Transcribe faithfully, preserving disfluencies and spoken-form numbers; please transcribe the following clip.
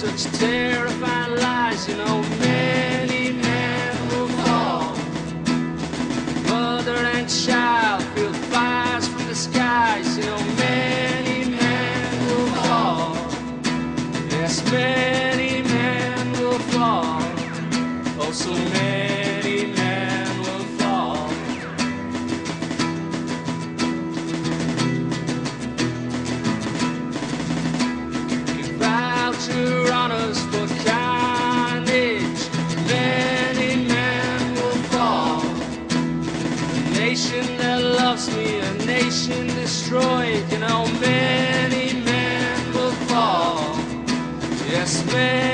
such terrifying lies, you know, many men will fall. Mother and child feel fires from the skies, you know, many men will fall. Yes, many men will fall. Oh, so many men will fall. Give voucher honors for carnage, many men will fall. A nation that loves me, a nation destroyed, you know, many men will fall. Yes, many